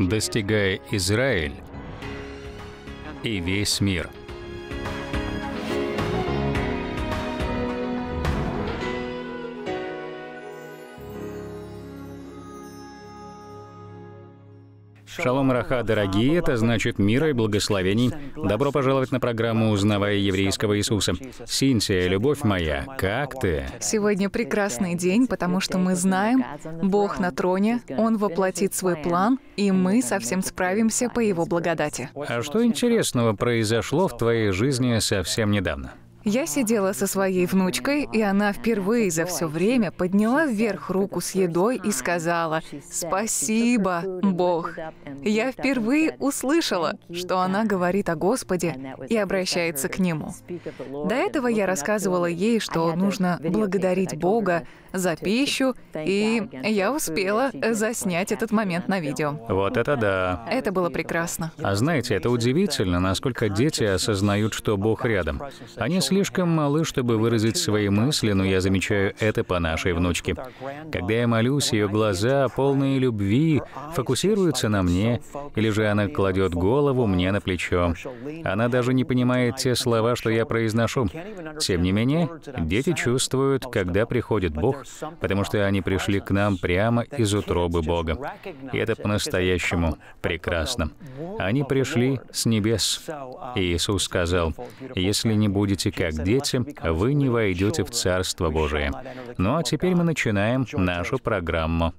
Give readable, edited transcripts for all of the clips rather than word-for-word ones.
достигая Израиль и весь мир. Шалом Раха, дорогие, это значит мира и благословений. Добро пожаловать на программу «Узнавая еврейского Иисуса». Синтия, любовь моя, как ты? Сегодня прекрасный день, потому что мы знаем, Бог на троне, Он воплотит свой план, и мы совсем справимся по Его благодати. А что интересного произошло в твоей жизни совсем недавно? Я сидела со своей внучкой, и она впервые за все время подняла вверх руку с едой и сказала: «Спасибо, Бог». Я впервые услышала, что она говорит о Господе и обращается к Нему. До этого я рассказывала ей, что нужно благодарить Бога за пищу, и я успела заснять этот момент на видео. Вот это да. Это было прекрасно. А знаете, это удивительно, насколько дети осознают, что Бог рядом. Они слишком малы, чтобы выразить свои мысли, но я замечаю это по нашей внучке. Когда я молюсь, ее глаза, полные любви, фокусируются на мне, или же она кладет голову мне на плечо. Она даже не понимает те слова, что я произношу. Тем не менее, дети чувствуют, когда приходит Бог, потому что они пришли к нам прямо из утробы Бога. И это по-настоящему прекрасно. Они пришли с небес. И Иисус сказал: «Если не будете как дети, вы не войдете в Царство Божие». Ну а теперь мы начинаем нашу программу.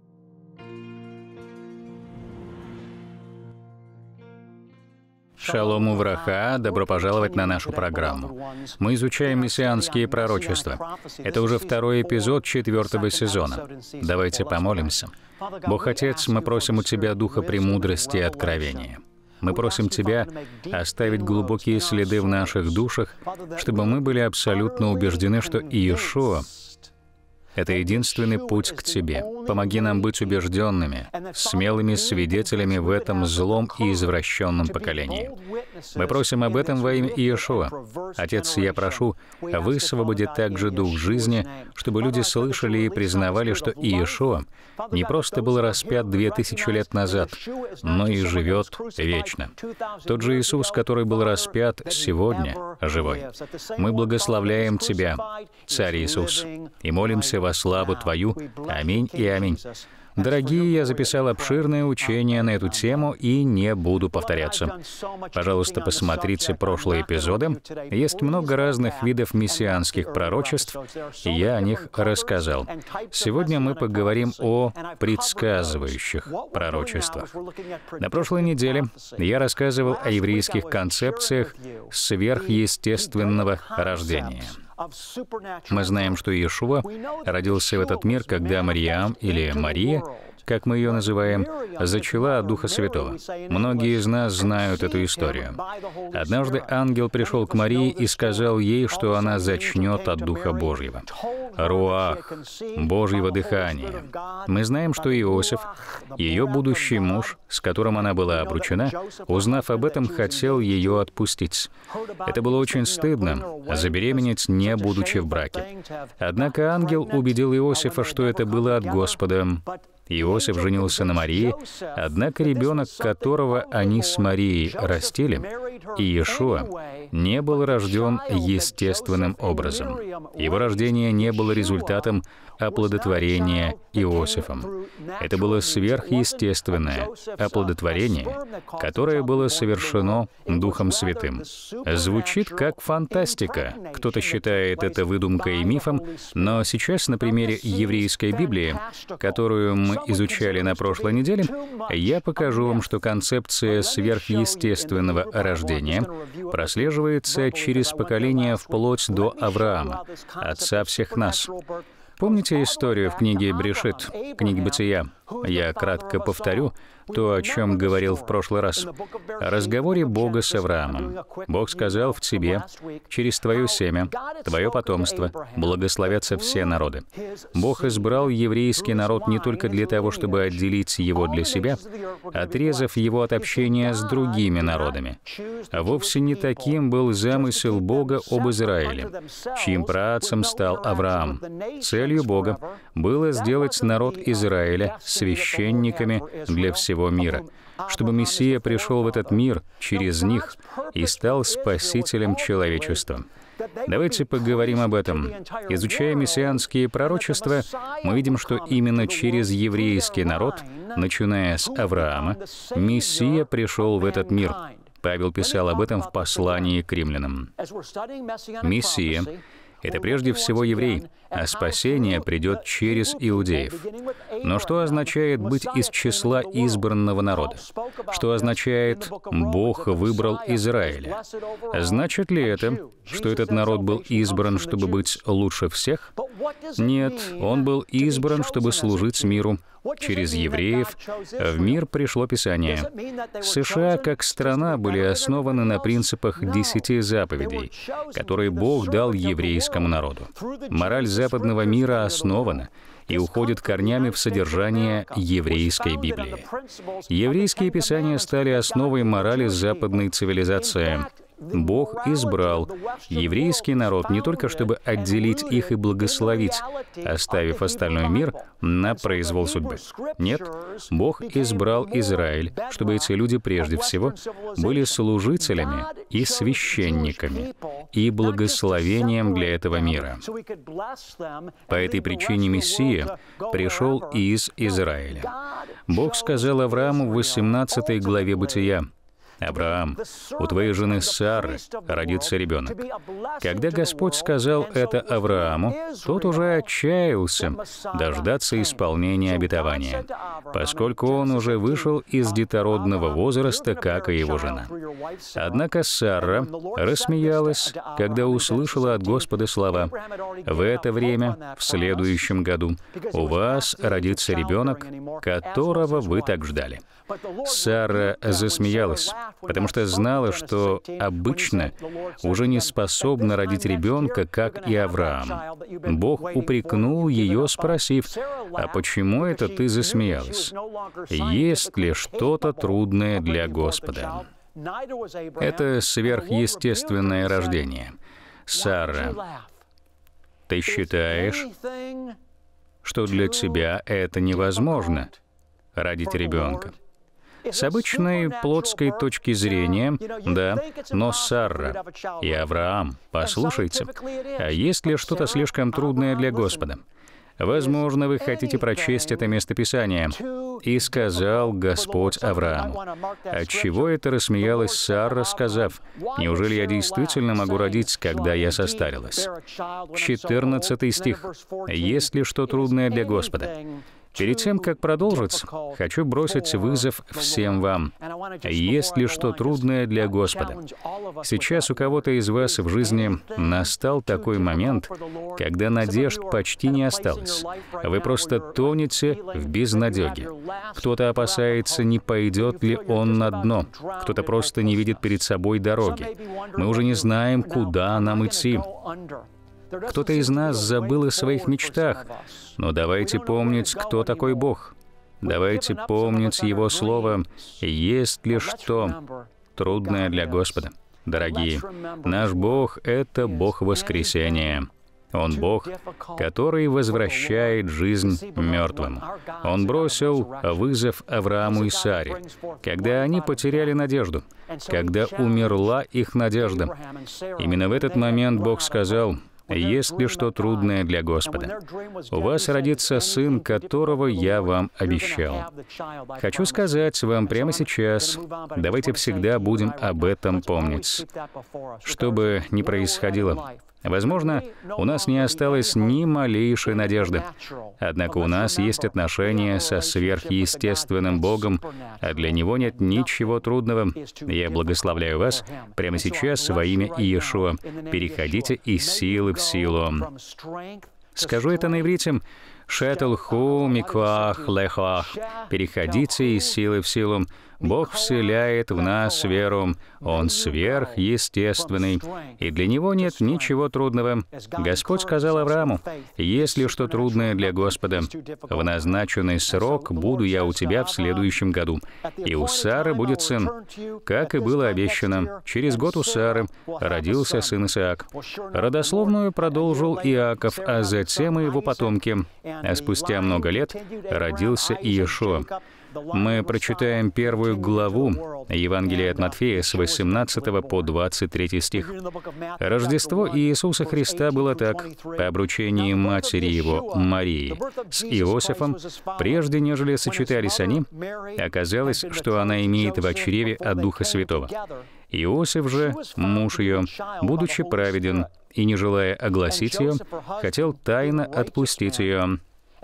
Шалом Увраха, добро пожаловать на нашу программу. Мы изучаем мессианские пророчества. Это уже второй эпизод 4-го сезона. Давайте помолимся. Бог Отец, мы просим у Тебя духа премудрости и откровения. Мы просим Тебя оставить глубокие следы в наших душах, чтобы мы были абсолютно убеждены, что Иешуа — это единственный путь к Тебе. Помоги нам быть убежденными, смелыми свидетелями в этом злом и извращенном поколении. Мы просим об этом во имя Иешуа. Отец, я прошу, высвободи также дух жизни, чтобы люди слышали и признавали, что Иешуа не просто был распят 2000 лет назад, но и живет вечно. Тот же Иисус, который был распят, сегодня живой. Мы благословляем Тебя, Царь Иисус, и молимся во славу Твою. Аминь и аминь. Дорогие, я записал обширное учение на эту тему и не буду повторяться. Пожалуйста, посмотрите прошлые эпизоды. Есть много разных видов мессианских пророчеств, и я о них рассказал. Сегодня мы поговорим о предсказывающих пророчествах. На прошлой неделе я рассказывал о еврейских концепциях сверхъестественного рождения. Мы знаем, что Иешуа родился в этот мир, когда Мариам, или Мария, как мы ее называем, зачала от Духа Святого. Многие из нас знают эту историю. Однажды ангел пришел к Марии и сказал ей, что она зачнет от Духа Божьего. Руах, Божьего дыхания. Мы знаем, что Иосиф, ее будущий муж, с которым она была обручена, узнав об этом, хотел ее отпустить. Это было очень стыдно — забеременеть, не будучи в браке. Однако ангел убедил Иосифа, что это было от Господа. Иосиф женился на Марии, однако ребенок, которого они с Марией растили, Иешуа, не был рожден естественным образом. Его рождение не было результатом оплодотворения Иосифом. Это было сверхъестественное оплодотворение, которое было совершено Духом Святым. Звучит как фантастика. Кто-то считает это выдумкой и мифом, но сейчас на примере еврейской Библии, которую мы изучали на прошлой неделе, я покажу вам, что концепция сверхъестественного рождения прослеживается через поколения вплоть до Авраама, отца всех нас. Помните историю в книге Брешит, книге Бытия? Я кратко повторю то, о чем говорил в прошлый раз. О разговоре Бога с Авраамом. Бог сказал: «В тебе, через твое семя, твое потомство, благословятся все народы». Бог избрал еврейский народ не только для того, чтобы отделить его для себя, отрезав его от общения с другими народами. А вовсе не таким был замысел Бога об Израиле, чьим праотцем стал Авраам. Целью Бога было сделать народ Израиля священниками для всего всего мира, чтобы Мессия пришел в этот мир через них и стал спасителем человечества. Давайте поговорим об этом. Изучая мессианские пророчества, мы видим, что именно через еврейский народ, начиная с Авраама, Мессия пришел в этот мир. Павел писал об этом в послании к римлянам. Мессия — это прежде всего еврей, а спасение придет через иудеев. Но что означает быть из числа избранного народа? Что означает «Бог выбрал Израиля»? Значит ли это, что этот народ был избран, чтобы быть лучше всех? Нет, он был избран, чтобы служить миру. Через евреев в мир пришло Писание. США как страна были основаны на принципах 10 заповедей, которые Бог дал еврейскому народу. Мораль западного мира основана и уходит корнями в содержание еврейской Библии. Еврейские писания стали основой морали западной цивилизации. Бог избрал еврейский народ не только чтобы отделить их и благословить, оставив остальной мир на произвол судьбы. Нет, Бог избрал Израиль, чтобы эти люди прежде всего были служителями и священниками и благословением для этого мира. По этой причине Мессия пришел из Израиля. Бог сказал Аврааму в 18 главе Бытия: «Авраам, у твоей жены Сары родится ребенок». Когда Господь сказал это Аврааму, тот уже отчаялся дождаться исполнения обетования, поскольку он уже вышел из детородного возраста, как и его жена. Однако Сара рассмеялась, когда услышала от Господа слова: «В это время, в следующем году, у вас родится ребенок, которого вы так ждали». Сара засмеялась, потому что знала, что обычно уже не способна родить ребенка, как и Авраам. Бог упрекнул ее, спросив: «А почему это ты засмеялась? Есть ли что-то трудное для Господа?» Это сверхъестественное рождение. Сара, ты считаешь, что для тебя это невозможно — родить ребенка? С обычной плотской точки зрения, да, но Сара и Авраам, послушайте, а есть ли что-то слишком трудное для Господа? Возможно, вы хотите прочесть это местописание. «И сказал Господь Аврааму». Отчего это рассмеялась Сара, сказав: «Неужели я действительно могу родить, когда я состарилась?» 14 стих. «Есть ли что трудное для Господа?» Перед тем, как продолжить, хочу бросить вызов всем вам. Есть ли что трудное для Господа? Сейчас у кого-то из вас в жизни настал такой момент, когда надежд почти не осталось. Вы просто тонете в безнадеге. Кто-то опасается, не пойдет ли он на дно. Кто-то просто не видит перед собой дороги. Мы уже не знаем, куда нам идти. Кто-то из нас забыл о своих мечтах, но давайте помнить, кто такой Бог. Давайте помнить Его Слово. Есть ли что трудное для Господа? Дорогие, наш Бог — это Бог воскресения. Он Бог, который возвращает жизнь мертвым. Он бросил вызов Аврааму и Саре, когда они потеряли надежду, когда умерла их надежда. Именно в этот момент Бог сказал: «Есть ли что трудное для Господа? У вас родится сын, которого я вам обещал». Хочу сказать вам прямо сейчас, давайте всегда будем об этом помнить. Что бы ни происходило, возможно, у нас не осталось ни малейшей надежды. Однако у нас есть отношения со сверхъестественным Богом, а для Него нет ничего трудного. Я благословляю вас прямо сейчас во имя Иешуа. Переходите из силы в силу. Скажу это на иврите: «Шетл-ху миквах лехах». Переходите из силы в силу. Бог вселяет в нас веру. Он сверхъестественный, и для Него нет ничего трудного. Господь сказал Аврааму: «Если что трудное для Господа, в назначенный срок буду я у тебя в следующем году, и у Сары будет сын». Как и было обещано, через год у Сары родился сын Исаак. Родословную продолжил Иаков, а затем и его потомки. А спустя много лет родился Иешуа. Мы прочитаем первую главу Евангелия от Матфея с 18 по 23 стих. Рождество Иисуса Христа было так: по обручении матери Его, Марии, с Иосифом, прежде нежели сочетались они, оказалось, что она имеет в чреве от Духа Святого. Иосиф же, муж ее, будучи праведен и не желая огласить ее, хотел тайно отпустить ее.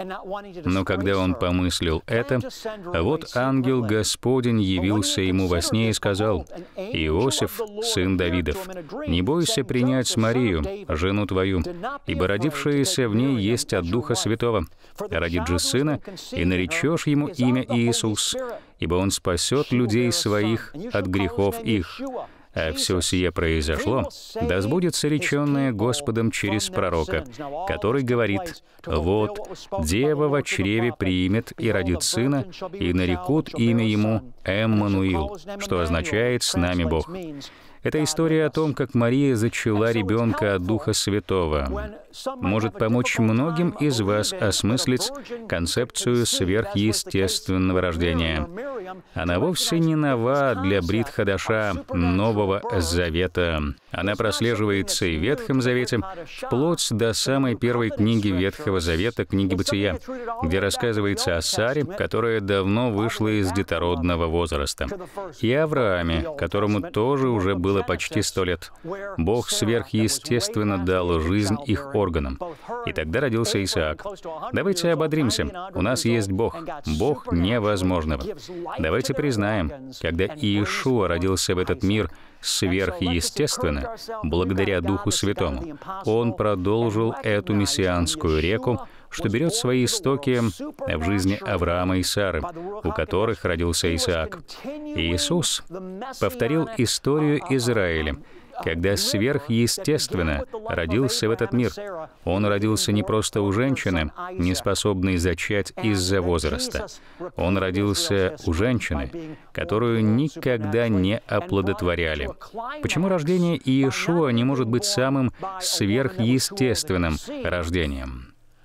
Но когда он помыслил это, вот ангел Господень явился ему во сне и сказал: «Иосиф, сын Давидов, не бойся принять Марию, жену твою, ибо родившаяся в ней есть от Духа Святого. Родит же сына, и наречешь ему имя Иисус, ибо он спасет людей своих от грехов их». А все сие произошло, да сбудется реченное Господом через пророка, который говорит: «Вот, дева во чреве примет и родит сына, и нарекут имя ему Эммануил», что означает «с нами Бог». Это история о том, как Мария зачала ребенка от Духа Святого. Может помочь многим из вас осмыслить концепцию сверхъестественного рождения. Она вовсе не нова для Брит Хадаша Нового Завета. Она прослеживается и в Ветхом Завете, вплоть до самой первой книги Ветхого Завета, книги Бытия, где рассказывается о Саре, которая давно вышла из детородного возраста, и Аврааме, которому тоже уже было почти 100 лет. Бог сверхъестественно дал жизнь их органам. И тогда родился Исаак. Давайте ободримся. У нас есть Бог. Бог невозможного. Давайте признаем, когда Иешуа родился в этот мир сверхъестественно, благодаря Духу Святому, Он продолжил эту мессианскую реку, что берет свои истоки в жизни Авраама и Сары, у которых родился Исаак. Иисус повторил историю Израиля, когда сверхъестественно родился в этот мир. Он родился не просто у женщины, не способной зачать из-за возраста. Он родился у женщины, которую никогда не оплодотворяли. Почему рождение Иешуа не может быть самым сверхъестественным рождением?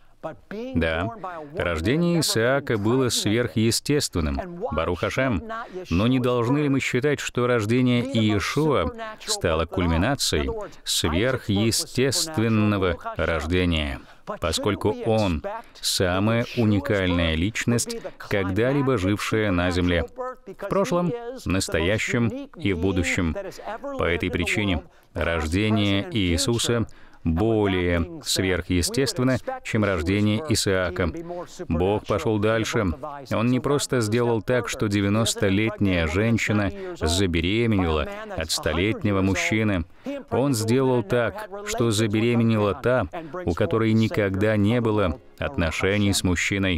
Да, рождение Исаака было сверхъестественным, Барух Ашем, но не должны ли мы считать, что рождение Иешуа стало кульминацией сверхъестественного рождения, поскольку он — самая уникальная личность, когда-либо жившая на Земле, в прошлом, настоящем и в будущем. По этой причине рождение Иисуса более сверхъестественно, чем рождение Исаака. Бог пошел дальше. Он не просто сделал так, что 90-летняя женщина забеременела от 100-летнего мужчины. Он сделал так, что забеременела та, у которой никогда не было отношений с мужчиной.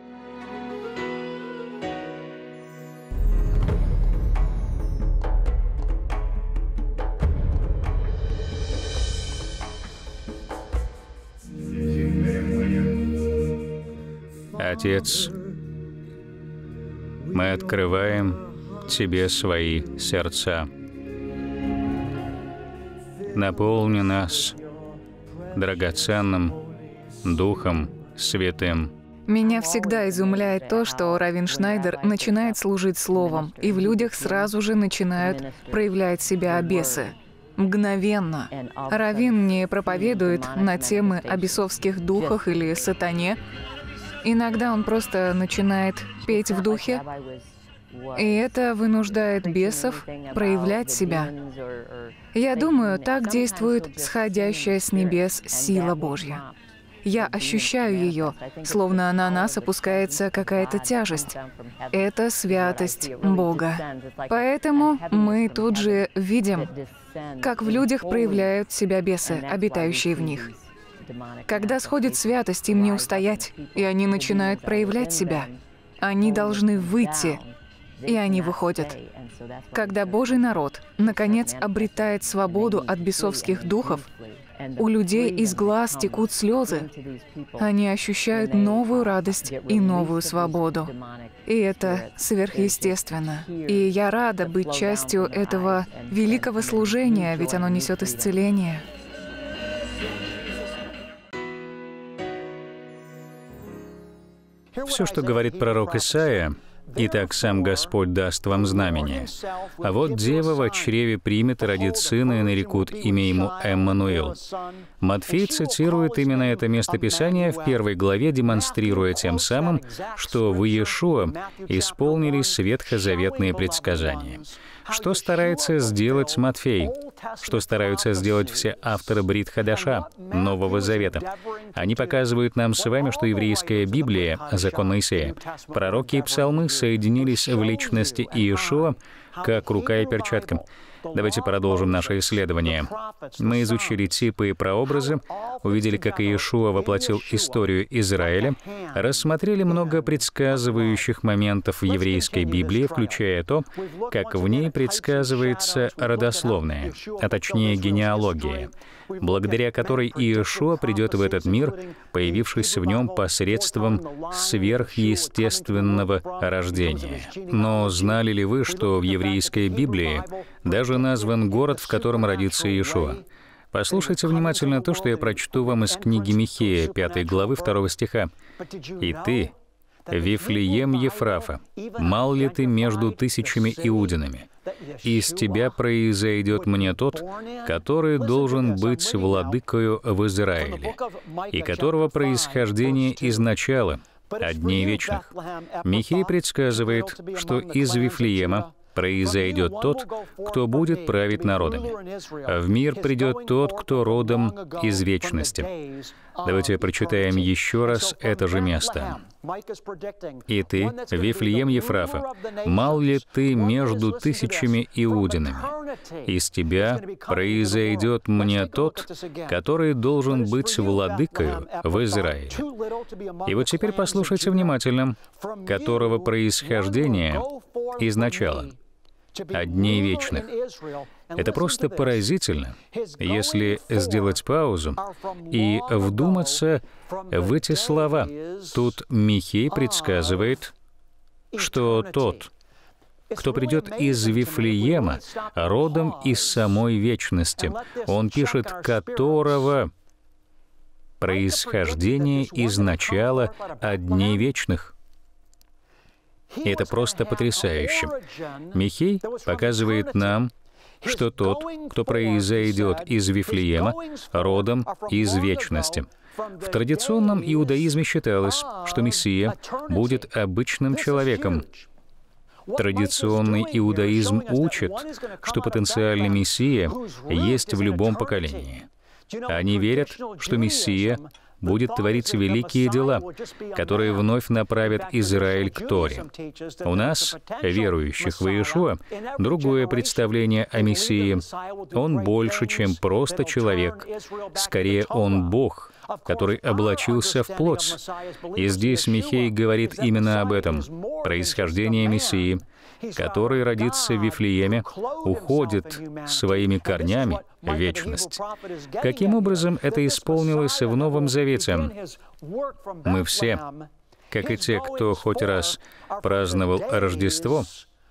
Отец, мы открываем Тебе свои сердца. Наполни нас драгоценным Духом Святым. Меня всегда изумляет то, что Раввин Шнайдер начинает служить словом, и в людях сразу же начинают проявлять себя бесы. Мгновенно. Раввин не проповедует на темы о бесовских духах или сатане. Иногда он просто начинает петь в духе, и это вынуждает бесов проявлять себя. Я думаю, так действует сходящая с небес сила Божья. Я ощущаю ее, словно на нас опускается какая-то тяжесть. Это святость Бога. Поэтому мы тут же видим, как в людях проявляют себя бесы, обитающие в них. Когда сходит святость, им не устоять, и они начинают проявлять себя. Они должны выйти, и они выходят. Когда Божий народ, наконец, обретает свободу от бесовских духов, у людей из глаз текут слезы. Они ощущают новую радость и новую свободу. И это сверхъестественно. И я рада быть частью этого великого служения, ведь оно несет исцеление. Все, что говорит пророк Исаия, Итак, сам Господь даст вам знамение. А вот дева в чреве примет и родит сына, и нарекут имя ему Эммануил». Матфей цитирует именно это местописание в 1 главе, демонстрируя тем самым, что в Иешуа исполнились ветхозаветные предсказания. Что старается сделать Матфей? Что стараются сделать все авторы Брит Хадаша, Нового Завета? Они показывают нам с вами, что еврейская Библия, закон Моисея, пророки и псалмы соединились в личности Иешуа, как рука и перчатка. Давайте продолжим наше исследование. Мы изучили типы и прообразы, увидели, как Иешуа воплотил историю Израиля, рассмотрели много предсказывающих моментов в еврейской Библии, включая то, как в ней предсказывается родословная, а точнее генеалогия, благодаря которой Иешуа придет в этот мир, появившись в нем посредством сверхъестественного рождения. Но знали ли вы, что в еврейской Библии даже назван город, в котором родится Иешуа? Послушайте внимательно то, что я прочту вам из книги Михея, 5 главы, 2 стиха. «И ты, Вифлеем Ефрафа, мал ли ты между тысячами иудинами? Из тебя произойдет мне тот, который должен быть владыкою в Израиле, и которого происхождение изначало, от дней вечных». Михей предсказывает, что из Вифлеема произойдет тот, кто будет править народами. А в мир придет тот, кто родом из вечности. Давайте прочитаем еще раз это же место. «И ты, Вифлеем Ефрафа, мал ли ты между тысячами иудинами? Из тебя произойдет мне тот, который должен быть владыкою в Израиле». И вот теперь послушайте внимательно, «которого происхождение изначало, от дней вечных». Это просто поразительно, если сделать паузу и вдуматься в эти слова. Тут Михей предсказывает, что тот, кто придет из Вифлеема, родом из самой вечности, он пишет «которого происхождение изначало от дней вечных». И это просто потрясающе. Михей показывает нам, что тот, кто произойдет из Вифлеема, родом из вечности. В традиционном иудаизме считалось, что Мессия будет обычным человеком. Традиционный иудаизм учит, что потенциальный Мессия есть в любом поколении. Они верят, что Мессия будет творить великие дела, которые вновь направят Израиль к Торе. У нас, верующих в Иешуа, другое представление о Мессии. Он больше, чем просто человек. Скорее, он Бог, который облачился в плоть. И здесь Михей говорит именно об этом. Происхождение Мессии, который родится в Вифлееме, уходит своими корнями в вечность. Каким образом это исполнилось в Новом Завете? Мы все, как и те, кто хоть раз праздновал Рождество,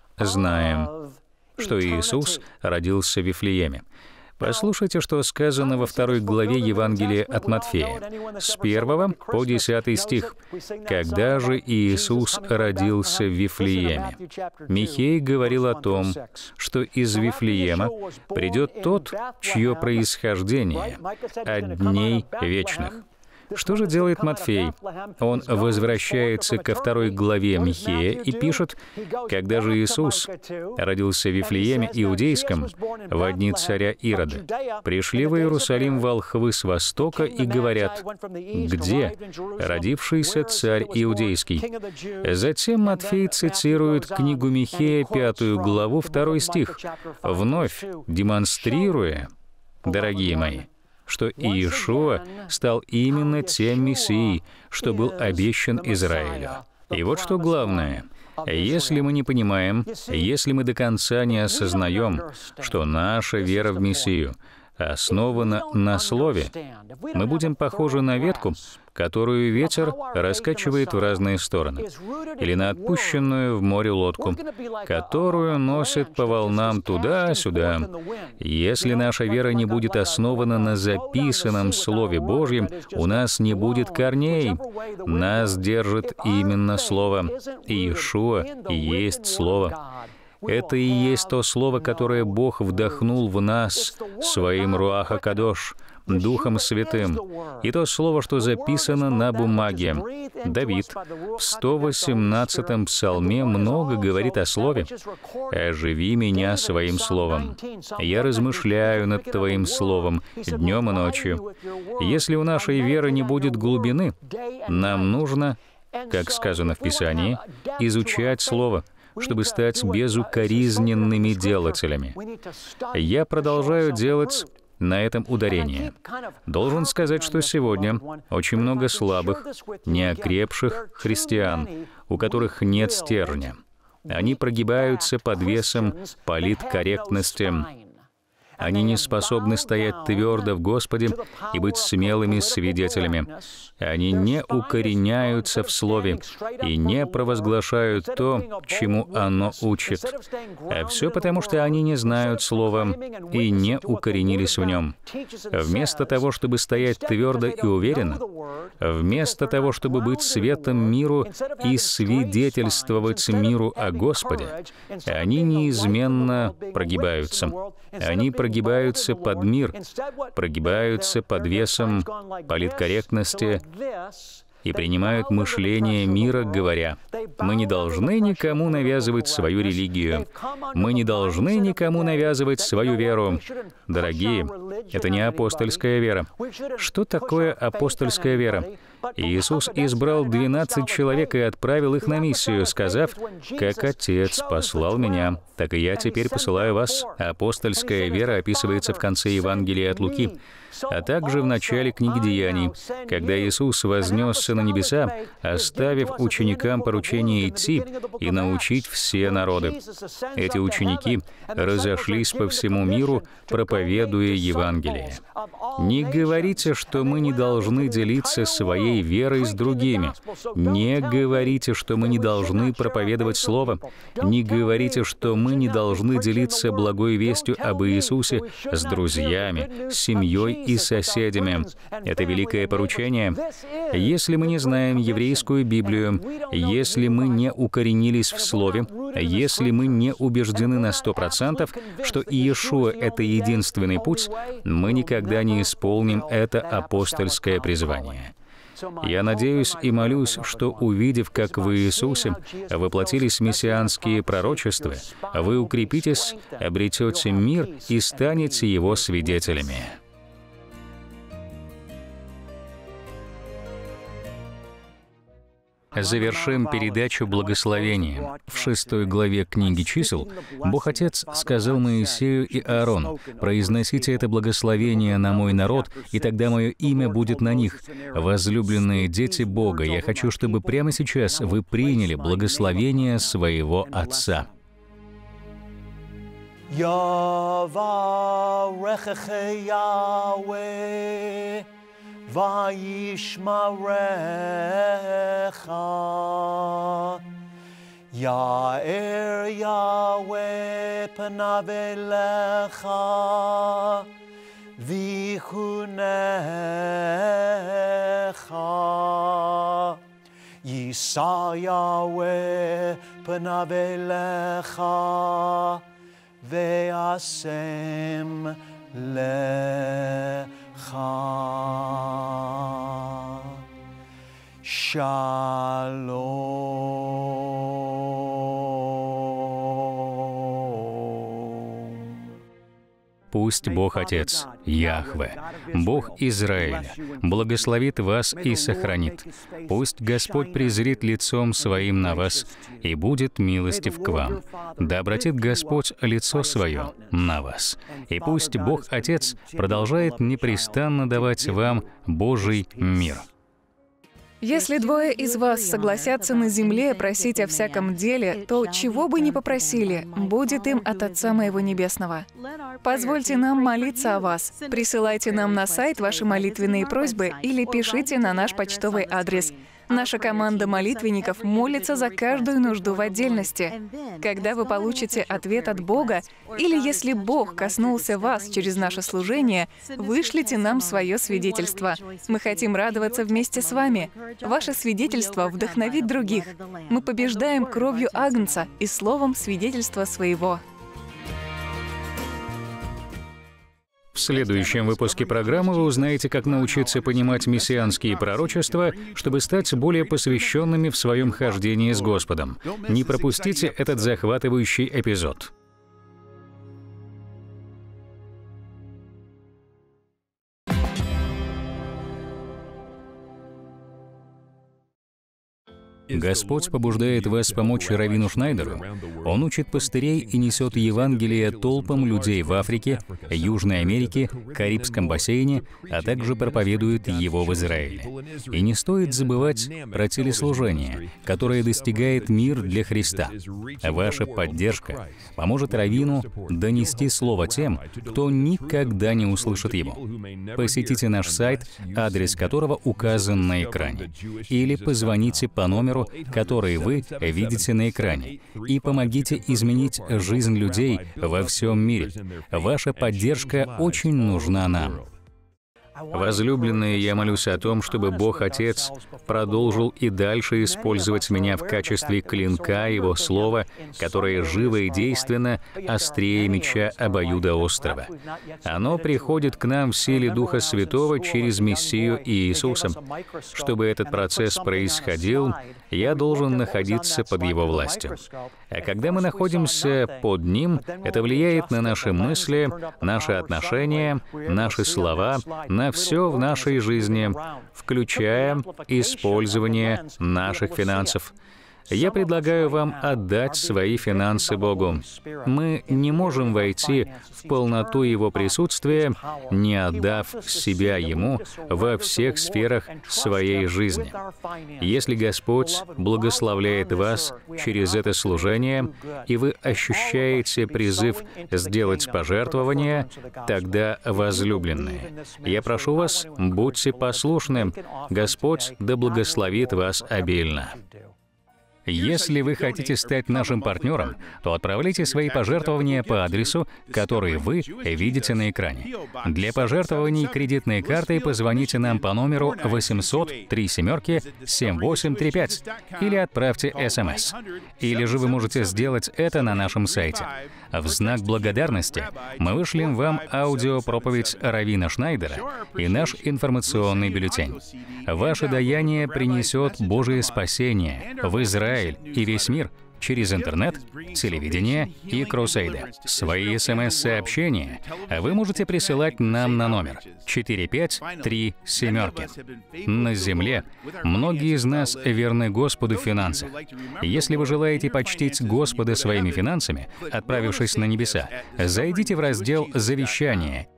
знаем, что Иисус родился в Вифлееме. Послушайте, что сказано во 2 главе Евангелия от Матфея, с 1 по 10 стих. «Когда же Иисус родился в Вифлееме, Михей говорил о том, что из Вифлеема придет тот, чье происхождение от дней вечных». Что же делает Матфей? Он возвращается ко 2 главе Михея и пишет: «Когда же Иисус родился в Вифлееме Иудейском в дни царя Ирода, пришли в Иерусалим волхвы с востока и говорят: где родившийся царь Иудейский?» Затем Матфей цитирует книгу Михея, 5 главу, 2 стих, вновь демонстрируя, дорогие мои, что Иешуа стал именно тем Мессией, что был обещан Израилю. И вот что главное. Если мы не понимаем, если мы до конца не осознаем, что наша вера в Мессию основано на Слове, мы будем похожи на ветку, которую ветер раскачивает в разные стороны, или на отпущенную в море лодку, которую носит по волнам туда-сюда. Если наша вера не будет основана на записанном Слове Божьем, у нас не будет корней. Нас держит именно Слово. Иешуа и есть Слово. Это и есть то Слово, которое Бог вдохнул в нас своим Руах ха-Кадош, Духом Святым, и то Слово, что записано на бумаге. Давид в 118-м псалме много говорит о Слове. «Оживи меня своим Словом. Я размышляю над Твоим Словом днем и ночью». Если у нашей веры не будет глубины, нам нужно, как сказано в Писании, изучать Слово, чтобы стать безукоризненными делателями. Я продолжаю делать на этом ударение. Должен сказать, что сегодня очень много слабых, неокрепших христиан, у которых нет стержня. Они прогибаются под весом политкорректности. Они не способны стоять твердо в Господе и быть смелыми свидетелями. Они не укореняются в Слове и не провозглашают то, чему оно учит. А все потому, что они не знают Слова и не укоренились в нем. Вместо того, чтобы стоять твердо и уверенно, вместо того, чтобы быть светом миру и свидетельствовать миру о Господе, они неизменно прогибаются. Они прогибаются под мир, прогибаются под весом политкорректности и принимают мышление мира, говоря: «Мы не должны никому навязывать свою религию, мы не должны никому навязывать свою веру». Дорогие, это не апостольская вера. Что такое апостольская вера? Иисус избрал 12 человек и отправил их на миссию, сказав: «Как Отец послал меня, так и я теперь посылаю вас». Апостольская вера описывается в конце Евангелия от Луки, а также в начале книги Деяний, когда Иисус вознесся на небеса, оставив ученикам поручение идти и научить все народы. Эти ученики разошлись по всему миру, проповедуя Евангелие. Не говорите, что мы не должны делиться своей верой с другими. Не говорите, что мы не должны проповедовать Слово. Не говорите, что мы не должны делиться благой вестью об Иисусе с друзьями, с семьей и соседями. Это великое поручение. Если мы не знаем еврейскую Библию, если мы не укоренились в Слове, если мы не убеждены на 100%, что Иешуа — это единственный путь, мы никогда не исполним это апостольское призвание. Я надеюсь и молюсь, что, увидев, как в Иисусе воплотились мессианские пророчества, вы укрепитесь, обретете мир и станете Его свидетелями. Завершим передачу благословением. В 6 главе книги «Чисел» Бог Отец сказал Моисею и Аарону: «Произносите это благословение на мой народ, и тогда мое имя будет на них». Возлюбленные дети Бога, я хочу, чтобы прямо сейчас вы приняли благословение своего Отца. Vayishmarecha Ya'er Yahweh panav elecha Vichunecha Yisa Yahweh panav elecha Ve'asem lecha Шалом. Пусть Бог Отец, Яхве, Бог Израиля, благословит вас и сохранит. Пусть Господь презрит лицом Своим на вас и будет милостив к вам. Да обратит Господь лицо Свое на вас. И пусть Бог Отец продолжает непрестанно давать вам Божий мир. Если двое из вас согласятся на земле просить о всяком деле, то чего бы ни попросили, будет им от Отца Моего Небесного. Позвольте нам молиться о вас. Присылайте нам на сайт ваши молитвенные просьбы или пишите на наш почтовый адрес. Наша команда молитвенников молится за каждую нужду в отдельности. Когда вы получите ответ от Бога, или если Бог коснулся вас через наше служение, вышлите нам свое свидетельство. Мы хотим радоваться вместе с вами. Ваше свидетельство вдохновит других. Мы побеждаем кровью Агнца и словом свидетельства своего. В следующем выпуске программы вы узнаете, как научиться понимать мессианские пророчества, чтобы стать более посвященными в своем хождении с Господом. Не пропустите этот захватывающий эпизод. Господь побуждает вас помочь раввину Шнайдеру. Он учит пастырей и несет Евангелие толпам людей в Африке, Южной Америке, Карибском бассейне, а также проповедует его в Израиле. И не стоит забывать про телеслужение, которое достигает мир для Христа. Ваша поддержка поможет раввину донести слово тем, кто никогда не услышит его. Посетите наш сайт, адрес которого указан на экране, или позвоните по номеру, который вы видите на экране, и помогите изменить жизнь людей во всем мире. Ваша поддержка очень нужна нам. Возлюбленные, я молюсь о том, чтобы Бог Отец продолжил и дальше использовать меня в качестве клинка Его Слова, которое живо и действенно, острее меча обоюдоострого. Оно приходит к нам в силе Духа Святого через Мессию Иисуса. Чтобы этот процесс происходил, я должен находиться под Его властью. А когда мы находимся под Ним, это влияет на наши мысли, наши отношения, наши слова, на все в нашей жизни, включая использование наших финансов. Я предлагаю вам отдать свои финансы Богу. Мы не можем войти в полноту Его присутствия, не отдав себя Ему во всех сферах своей жизни. Если Господь благословляет вас через это служение, и вы ощущаете призыв сделать пожертвование, тогда, возлюбленные, я прошу вас, будьте послушны. Господь да благословит вас обильно. Если вы хотите стать нашим партнером, то отправляйте свои пожертвования по адресу, который вы видите на экране. Для пожертвований кредитной картой позвоните нам по номеру 800-37-7835 или отправьте СМС. Или же вы можете сделать это на нашем сайте. В знак благодарности мы вышлем вам аудиопроповедь раввина Шнайдера и наш информационный бюллетень. Ваше даяние принесет Божие спасение в Израиль и весь мир через интернет, телевидение и крусейды. Свои СМС-сообщения вы можете присылать нам на номер 4537. На земле многие из нас верны Господу в финансах. Если вы желаете почтить Господа своими финансами, отправившись на небеса, зайдите в раздел «Завещание».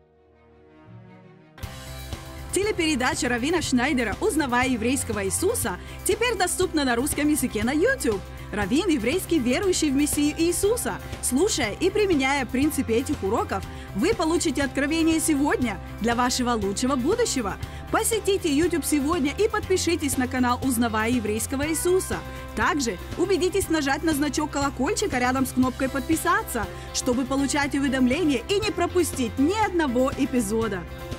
Телепередача раввина Шнайдера «Узнавая еврейского Иисуса» теперь доступна на русском языке на YouTube. Раввин еврейский, верующий в Мессию Иисуса. Слушая и применяя принципы этих уроков, вы получите откровение сегодня для вашего лучшего будущего. Посетите YouTube сегодня и подпишитесь на канал «Узнавая еврейского Иисуса». Также убедитесь нажать на значок колокольчика рядом с кнопкой «Подписаться», чтобы получать уведомления и не пропустить ни одного эпизода.